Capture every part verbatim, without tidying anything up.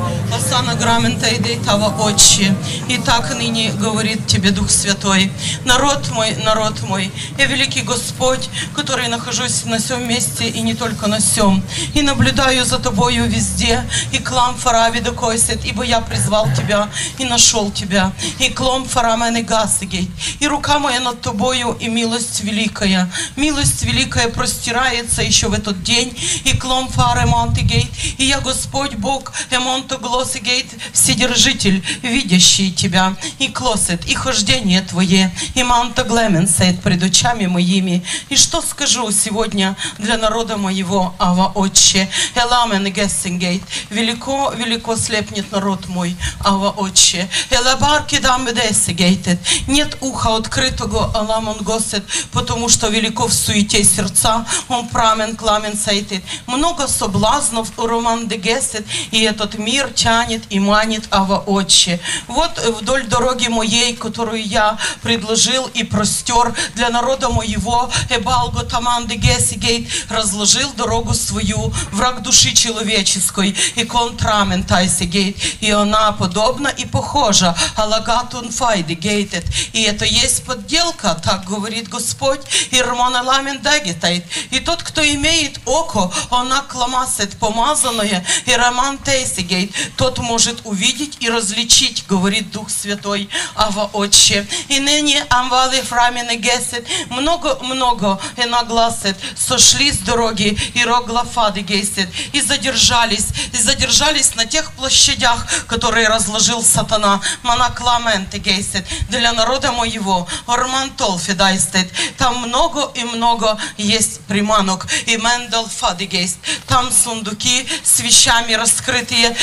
Осана грамента и Тава Отче. И так ныне говорит тебе Дух Святой. Народ мой, народ мой, я великий Господь, который нахожусь на сём месте и не только на сём. И наблюдаю за тобою везде. И клам фарави докойсет, ибо я призвал тебя и нашел тебя. И клом фарамены гасигей. И рука моя над тобою, и милость великая. Милость великая простирается еще в этот день. И клом фаремонтигейт. И я Господь Бог, эмонто глосигейт, вседержитель, видящий тебя. И клосет, и хождение твое. И манто глеменсет пред очами моими. И что скажу сегодня для народа моего, Ава Отче? Эламен гессингейт. Велико, велико слепнет народ мой, Ава Отче. Элабарки дам бедесигейтет. Нет уха открытого, Аламон Госет, потому что велико в суете сердца, он прамен кламен сайтет. Много соблазнов, роман дегесет, и этот мир тянет и манит, Ава Отче. Вот вдоль дороги моей, которую я предложил и простер для народа моего, Эбалго Таман дегесигейт, разложил дорогу свою, враг души человеческой, и контрамен тайсигейт, и она подобна и похожа, алагатун файдигейтет, и это есть подделка, так говорит Господь, и романа ламен дегетайт, и тот, кто имеет око, она кламасет помазанное, и роман тейсигейт, тот может увидеть и различить, говорит Дух Святой, Ава Отче. И ныне амвали фрамены гесет, много-много и нагласет, сошли с дороги, и роглафады гесет, и задержались, и задержались на тех площадях, которые разложил сатана, манакламенты гесет, для народа моего, ормантол федайстет, там много и много есть приманок, и мендел фадигейст, там сундуки с вещами раскрытые,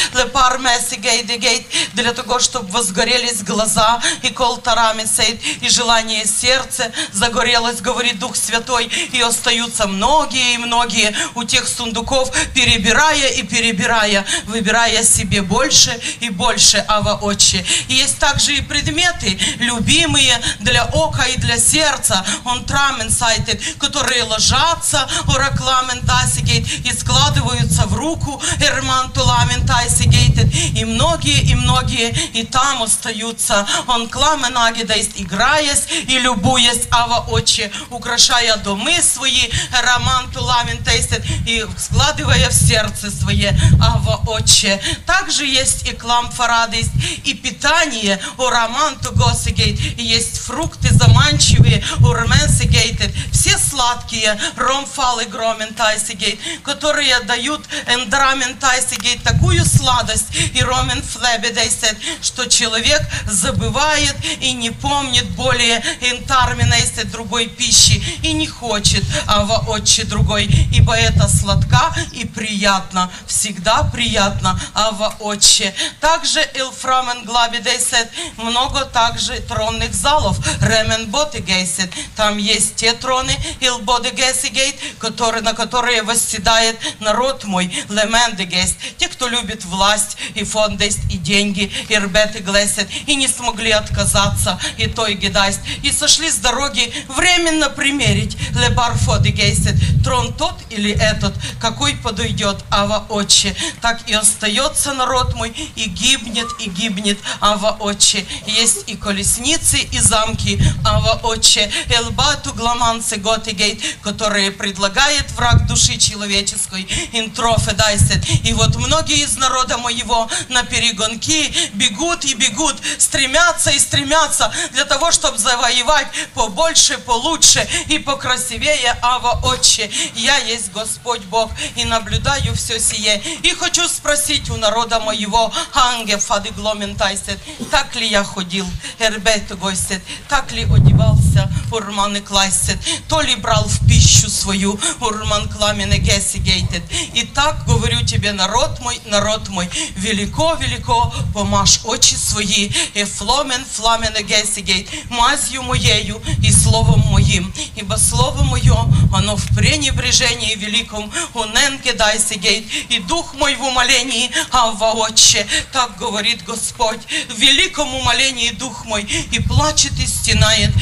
для того, чтобы возгорелись глаза, и колтарами сейт, и желание сердца загорелось, говорит Дух Святой, и остаются многие и многие у тех сундуков, перебирая и перебирая, выбирая себе больше и больше, Ава Отче. И есть также и предметы, любимые для ока и для сердца, он трамен сайтет, которые ложатся, оракламен тасигейт, и складываются в руку, эрмантуламен тасигейтет, и многие, и многие, и там остаются, он кламен агидайст, играясь и любуясь, Ава Отче, украшая домы свои, романтуламен тайстет, и складывая в сердце свое, Ава Отче. Также есть и клам фарадист, и питание, о романту госигейт, и есть фрукты заманчивые, о роменсигейтет, все сладкие, ромфалы громен тайсигейт, которые дают эндрамен тайсигейт такую сладость, и ромен флебедейсет, что человек забывает и не помнит более энтарменейсет другой пищи, и не хочет, Ава Отче, другой, ибо это сладко и приятно, всегда приятно, Ава Отче. Также Илфрамен глабидейсет, много также тронных залов, ремен ботигейсет, там есть те троны, илбодигейсигейт, которые, на которые восседает народ мой, лемендигейст, те, кто любит власть, и фондейст, и деньги, и рбеты глесет, и не смогли отказаться, и той гидайст, и сошли с дороги временно примерить, лебарфодигейсет, трон тот или этот, какой подойдет, Ава Отче. Так и остается народ мой, и гибнет, и гибнет, Ава Отче. Есть и колесницы, и замки, Ава Отче, элбату гламанцы готигейт, которые предлагает враг души человеческой, интрофедайсет. И вот многие из народа моего на перегонки бегут и бегут, стремятся и стремятся для того, чтобы завоевать побольше, получше и покрасивее, Ава Отче. Я есть Господь Бог и наблюдаю все сие. И хочу спросить у народа моего, Анге фадигломентайсет, так ли я ходил, эрбету гойсет, так ли одевался, урманы клайсет, то ли брал в пищу свою, урман кламене гесигейтет. И так говорю тебе, народ мой, народ мой, велико-велико помажь очи свои, и фломен фламене гесигейт, мазью моею и словом моим, ибо слово мое, оно в пренебрежении великом, уненке дайсигейт, и дух мой в умолении, Ава Отче, так говорит Господь, в великом умолении дух мой, и плачет и стенает, в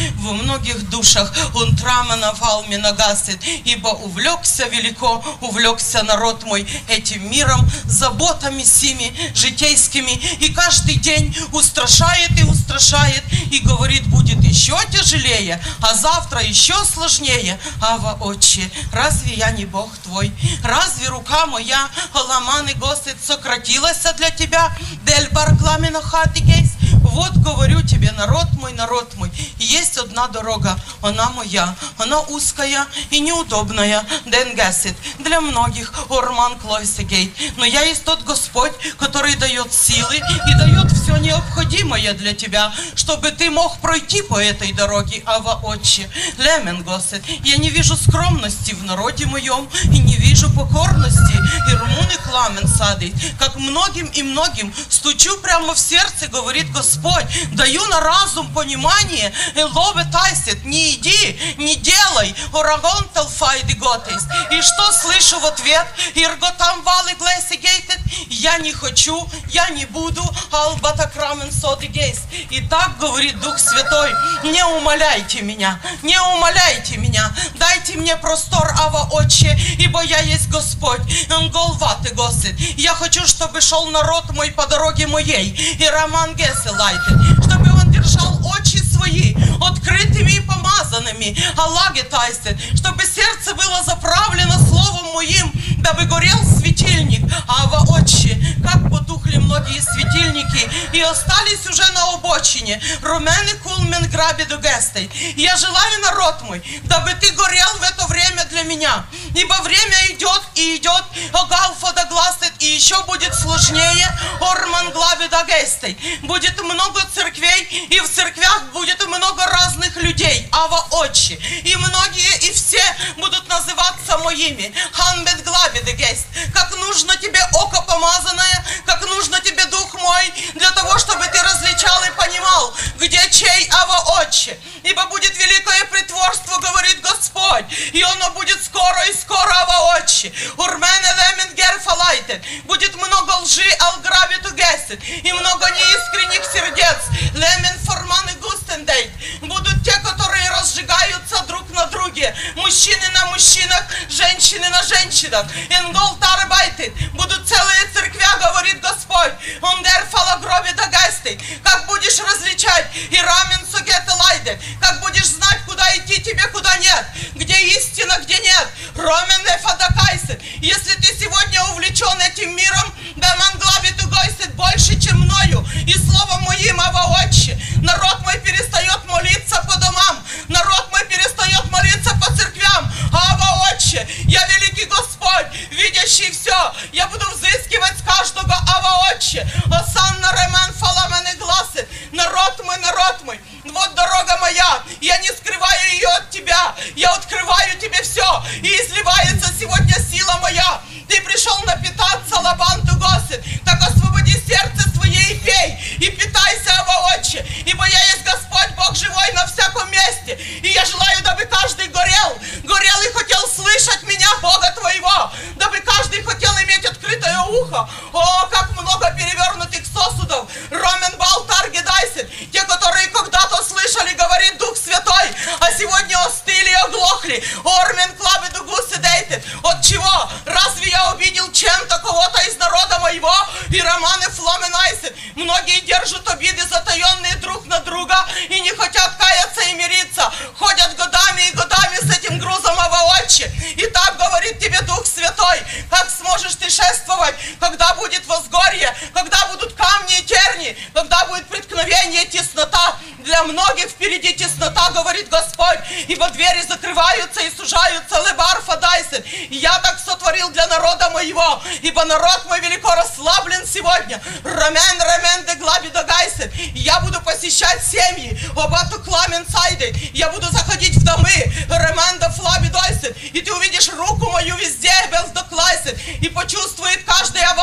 многих душах. Он трамановал миногасит, ибо увлекся велико, увлекся народ мой этим миром, заботами сими житейскими, и каждый день устрашает и устрашает, и говорит, будет еще тяжелее, а завтра еще сложнее. Ава, Отче, разве я не Бог Твой? Разве рука моя, ламаны Госет, сократилась для Тебя? Дель баркламена хатигейс. Вот говорю тебе, народ мой, народ мой, есть одна дорога, она моя, она узкая и неудобная, денгасит, для многих, орман клойсегейт. Но я есть тот Господь, который дает силы и дает все необходимое для тебя, чтобы ты мог пройти по этой дороге, Ава, Отче. Лемен, Госет, я не вижу скромности в народе моем и не вижу покорности. И румуны кламен садит, как многим и многим стучу прямо в сердце, говорит Господь, даю на разум понимание, лове тайсет, не иди, не делай, орагон телфайди готейс. И что слышу в ответ? Ирготам вали глэси гейтед, я не хочу, я не буду, албата крамен соди гейс. И так говорит Дух Святой, не умоляйте меня, не умоляйте меня, дайте мне простор, Ава, Отче, ибо я есть Господь, голваты Госит. Я хочу, чтобы шел народ мой по дороге моей, и роман геселай, чтобы он держал очи свои открытыми и помазанными, Аллаге тайсет, чтобы сердце было заправлено словом моим, дабы горел светильник. Ава, Отче, как потухли многие светильники и остались уже на обочине. Румены кулмен граби дугестей. Я желаю, народ мой, дабы ты горел в это время для меня, ибо время идет и идет, огалфа да гласит, и еще будет сложнее, орман глаби дагестей. Будет много церквей, и в церквях будет много разных людей, Ава, Отче, и многие, и все будут называться моими. Ханбет глаби дагест. Как нужно тебе око помазанное, как нужно тебе Дух мой, для того, чтобы ты различал и понимал, где чей, Ава, Отче. Ибо будет великое притворство, говорит Господь, и оно будет скоро и скоро, Ава, Отче. Урмене лемен герфалайтен. Будет много лжи, алграби тугесет, и много неискренних сердец. Лемен форманы густендейт. Будут те, которые разжигаются друг на друге. Мужчины на мужчинах, женщины на женщинах. Энгол тарбайтит. Будут целые церквя, говорит Господь. Он дерфала гроби дагастит. Как будешь различать и рамен сугета лайдет. Как будешь знать, куда идти тебе, куда нет. Где истина, где нет. Ромен нефадакайсит. Если ты сегодня увлечен этим миром, да манглаби тугойсит больше, чем мною и словом моим, Ава, Отче. Народ мой перестает молиться по домам. Народ мой перестает молиться по церквям. Ава, Отче, я великий Господь, видящий все. Я буду взыскивать с каждого, Ава, Отче. Осанна ремен фаламены гласы. Народ мой, народ мой, вот дорога моя. Я не скрываю ее от тебя. Я открываю тебе все. И изливается сегодня сила моя. Ты пришел напитаться, лабанту Госит. Так освободи сердце свое и пей. И питайся, Ава, Отче. Ибо я есть Господь, Бог живой на всяком месте. И я желаю, дабы каждый горел. Горел и хотел слышать меня, Бога твоего. Дабы каждый хотел иметь открытое ухо. О, как много перевернутых сосудов. Ромен балтар гедайсит. Те, которые когда-то слышали, говорит Дух Святой, а сегодня остыли и оглохли. Ормен клабы дугусы дейтит. От чего? Разве я обидел чем-то кого-то из народа моего? И романы фламенайсит. Многие держат обиды, затаенные друг на друга, и не хотят каяться и мириться. Ходят годами и годами с этим грузом, Ава, Отче. И так говорит тебе Дух Святой. Как сможешь ты шествовать, когда будет возгорье, когда будут камни и терни, когда будет преткновение, теснота. Для многих впереди теснота, говорит Господь, ибо двери закрываются и сужаются. Лебар фадайсен. И я так сотворил для народа моего, ибо народ мой велико расслаблен сегодня. Рамен, рамен, де глаби дагайсен. Я буду посещать семьи. Обату кламен сайды. Я буду заходить в домы. Рамен да флаби дойсен. И ты увидишь руку мою везде, без доклайсен. И почувствует каждый, Ава, Отче,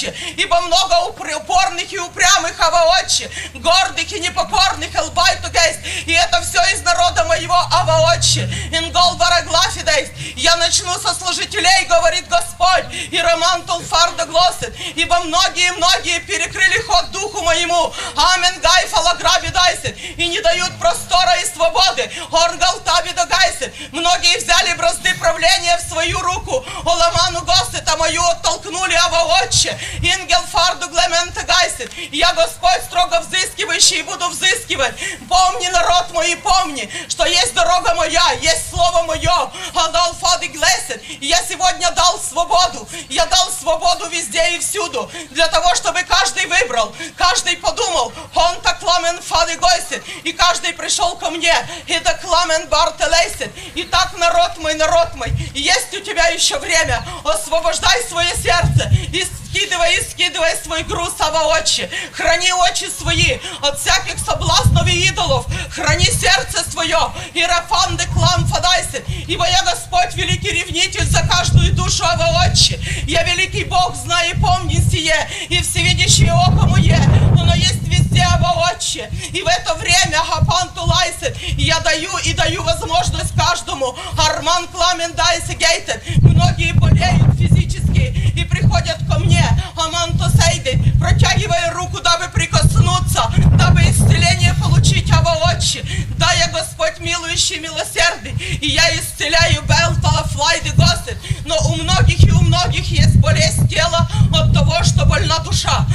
Отче, ибо много упорных и упрямых, Ава, Отче, гордых и непокорных, Элбайту, Гейст, и это все из народа моего, Ава, Отче, Ингол Вараглафи, Гейст, я начну со служителей, говорит Господь, и Роман Толфарда гласит, ибо многие-многие перекрыли ход духу моему, Амен Гайфала Граби Дайсит, и не дают простора и свободы, Оргал Табида Гайсит, многие взяли бразды правления в свою руку, Оламану Госит, а мою оттолкнули, Ава, Отче, Ингел Фарду Глемента Гайсит, я Господь строго взыскивающий и буду взыскивать, помни, народ мой, помни, что есть дорога моя, есть слово мое, Адал Фади Глесит, и я сегодня дал свободу, я дал свободу везде и всюду, для того, чтобы каждый выбрал, каждый подумал, он так ламен Фади Гойсит, и каждый пришел ко мне, и так ламен Бартелейсит, и так, народ мой, народ мой, есть у тебя еще время, освобождай свое сердце, и скидывай, и скидывай свой груз, Ава, Отче, храни очи свои от всяких соблазнов и идолов, храни сердце свое, и Рафан де Клам Фадайсит, ибо я Господь, великий ревнитель за каждую душу, Ава, Отче, я великий Бог, знай и помни сие, и всевидящее око мое, оно есть везде, Ава, Отче, и в это время Хапан Тулайсит, я даю и даю возможность каждому, Арман Кламен Дайсе Гейтед, многие болеют физически и приходят ко мне, Аман Тосейдит, протягивая руку, дабы прикоснуться, дабы исцеление получить, Ава, Отче, да, я Господь милующий, милосердный, и я исцеляю Белтала Флайды Госит, но у многих и у многих есть болезнь тела от того, что больна душа,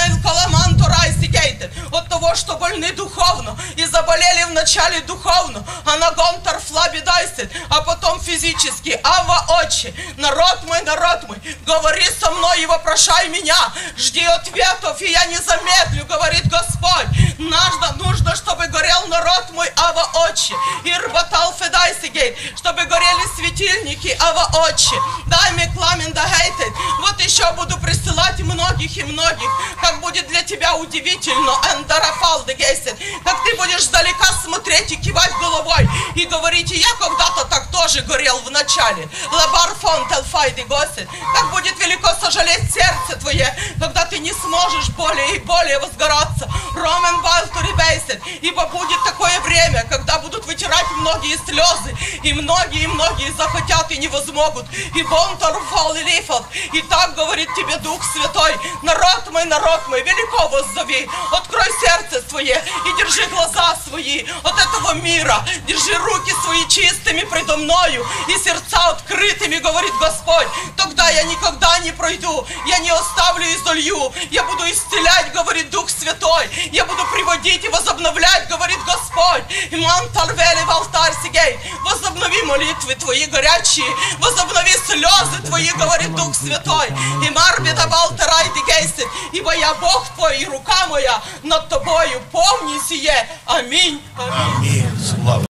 от того, что больны духовно, и заболели вначале духовно, а на гонтар флаби дайсит, а потом физически, Ава, Отче, народ мой, народ мой, говори со мной и вопрошай меня, жди ответов, и я не замедлю, говорит Господь, нужно, нужно, чтобы горел народ мой, Ава, Отче, Ирбатал Федайсигейт, чтобы горели светильники, Ава, Отче, дай мне кламен да хейтед, вот еще буду присылать многих и многих, как будет для тебя удивительно, Эндарафал де Гейсет, как ты будешь сдалека смотреть и кивать головой, и говорить, и я когда-то так тоже горел в начале, Лабар фон Телфай де Госет, как будет велико сожалеть сердце твое, когда ты не сможешь более и более возгораться, Ромен Валтури Бейсет, ибо будет такое время, когда будут вытирать многие слезы, и многие, и многие захотят и не возмогут, и Бонтар Фал и Рифат, и так говорит тебе Дух Святой, народ мой, народ мой, велико воззови, открой сердце свое и держи глаза свои от этого мира, держи руки свои чистыми предо мною и сердца открытыми, говорит Господь, тогда я никогда не пройду, я не оставлю и изолью, я буду исцелять, говорит Дух Святой, я буду приводить и возобновлять, говорит Господь, Иман Тарвели Валтар Сигей, возобнови молитвы твои горячие, возобнови слезы твои, говорит Дух Святой, и Марбита Валтарай Дигейсит, ибо я Бог твой и рука моя над тобою, помни сие. Аминь. Аминь. Аминь. Слава.